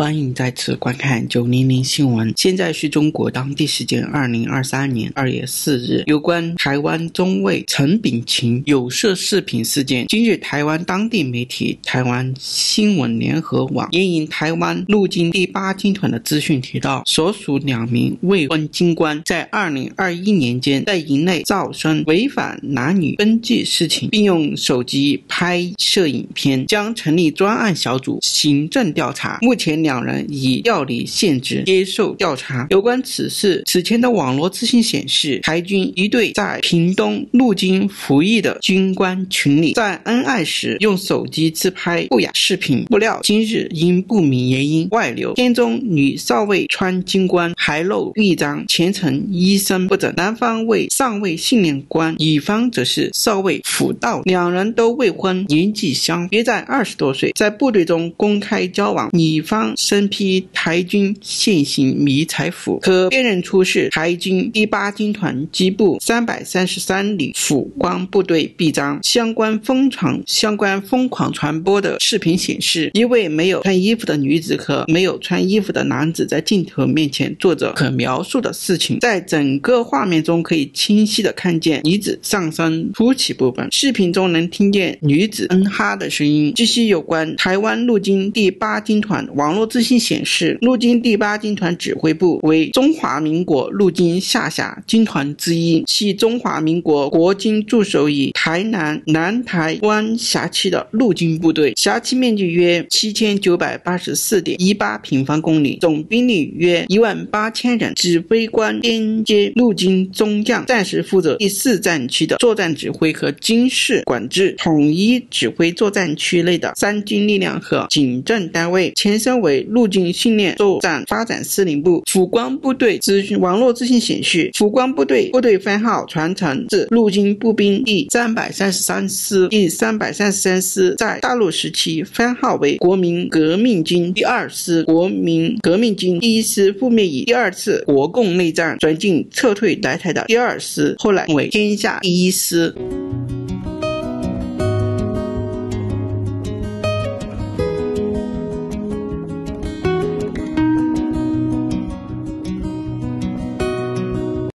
欢迎再次观看900新闻。现在是中国当地时间2023年2月4日，有关台湾中尉陈炳勤有色视频事件。今日台湾当地媒体台湾新闻联合网援引台湾陆军第8军团的资讯提到，所属2名未婚军官在2021年间在营内造声违反男女登记事情，并用手机拍摄影片，将成立专案小组行政调查。目前2人已调离现职接受调查。有关此事，此前的网络资讯显示，台军一队在屏东陆军服役的军官群里在恩爱时用手机自拍不雅视频，不料今日因不明原因外流，片中女少尉穿军官还露臂章，前程医生不整，男方为上尉信念官，乙方则是少尉辅道，2人都未婚，年纪相约在20多岁，在部队中公开交往，女方身披台军现行迷彩服，可辨认出是台军第8军团机部333旅辅官部队臂章。相关疯狂传播的视频显示，一位没有穿衣服的女子和没有穿衣服的男子在镜头面前做着可描述的事情，在整个画面中可以清晰地看见女子上身凸起部分，视频中能听见女子嗯哈的声音。据悉，有关台湾陆军第8军团网络资讯显示，陆军第8军团指挥部为中华民国陆军下辖军团之一，系中华民国国军驻守于台南南台湾辖区的陆军部队，辖区面积约7984.18平方公里，总兵力约18000人，指挥官兼接陆军中将，暂时负责第4战区的作战指挥和军事管制，统一指挥作战区内的3军力量和警政单位，前身为陆军训练作战发展司令部。辅官部队网络资讯显示，辅官部队番号传承自陆军步兵第333师、第333师，在大陆时期番号为国民革命军第2师、国民革命军第1师，覆灭以第2次国共内战转进撤退来台的第2师，后来为天下第1师。